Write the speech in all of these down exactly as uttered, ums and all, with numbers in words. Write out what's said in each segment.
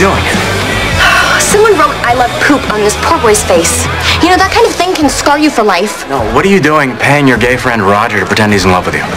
doing? Someone wrote I love poop on this poor boy's face. You know, that kind of thing can scar you for life. No, what are you doing paying your gay friend Roger to pretend he's in love with you?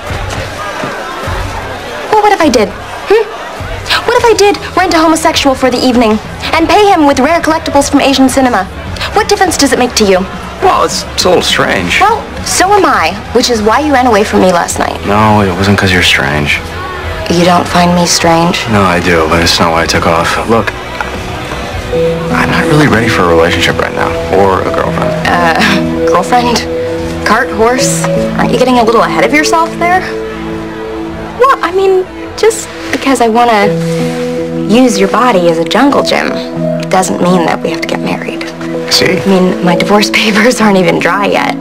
Well, what if I did? Hmm? What if I did rent a homosexual for the evening and pay him with rare collectibles from Asian cinema? What difference does it make to you? Well, it's, it's a little strange. Well, so am I, which is why you ran away from me last night. No, it wasn't because you're strange. You don't find me strange? No, I do, but it's not why I took off. Look, I'm not really ready for a relationship right now, or a girlfriend. Uh, girlfriend? Cart horse? Aren't you getting a little ahead of yourself there? Well, I mean, just because I want to use your body as a jungle gym doesn't mean that we have to get married. See? I mean, my divorce papers aren't even dry yet.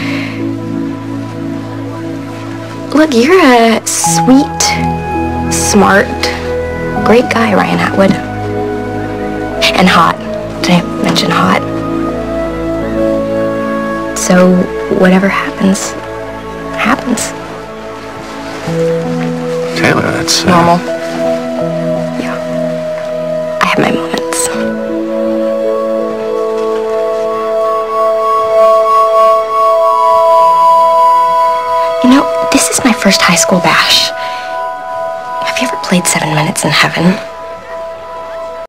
Look, you're a sweet, smart, great guy, Ryan Atwood. And hot. Did I mention hot? So, whatever happens, happens. Taylor, that's... Uh... Normal. Yeah. I have my moments. You know, this is my first high school bash. Have you ever played Seven Minutes in Heaven?